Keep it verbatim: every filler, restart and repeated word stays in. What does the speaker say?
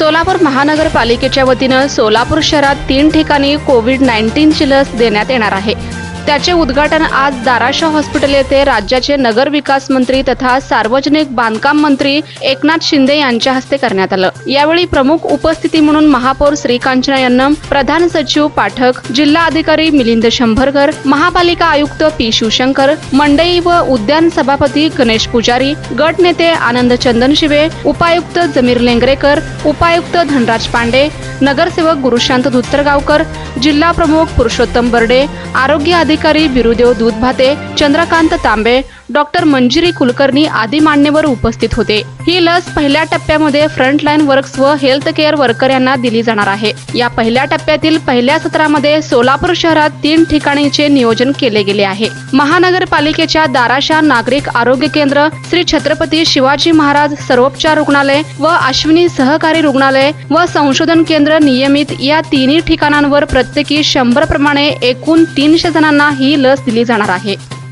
सोलापूर महानगरपालिकेच्या वतीनं सोलापूर शहरात तीन ठिकाणी कोविड नाईन्टीन ची लस देण्यात येणार आहे। त्याचे उद्घाटन आज धाराशिव हॉस्पिटल येथे राज्याचे नगर विकास मंत्री तथा सार्वजनिक बांधकाम मंत्री एकनाथ शिंदे यांच्या हस्ते करण्यात आलं। यावेळी प्रमुख उपस्थिती म्हणून महापौर श्रीकांचना यांना, प्रधान सचिव पाठक, जिल्हा अधिकारी मिलिंद शंभरकर, महापालिका आयुक्त पी शिवशंकर, मंडई व उद्यान सभापती गणेश पुजारी, गट नेते आनंद चंदनशिवे, उपायुक्त जमीर लेंगरेकर, उपायुक्त धनराज पांडे, नगरसेवक गुरुशांत धुत्तरगावकर, जिल्हा प्रमुख पुरुषोत्तम बर्डे, आरोग्य अधिकारी बिरुदेव दूधभाते, चंद्रकांत तांबे, डॉक्टर मंजिरी कुलकर्णी आदी मान्यवर उपस्थित होते। ही लस पहिल्या टप्प्यामध्ये फ्रंटलाईन वर्क्स व हेल्थ केअर वर्कर यांना दिली जाणार आहे। या पहिल्या टप्प्यातील पहिल्या सत्रामध्ये सोलापूर शहरात तीन ठिकाणीचे नियोजन केले गेले आहे। महानगरपालिकेच्या दाराशा नागरिक आरोग्य केंद्र, श्री छत्रपती शिवाजी महाराज सर्वोपचार रुग्णालय व अश्विनी सहकारी रुग्णालय व संशोधन केंद्र नियमित या तिन्ही ठिकाणांवर प्रत्येकी शंभर प्रमाणे एकूण तीनशे जणांना ही लस दिली जाणार आहे।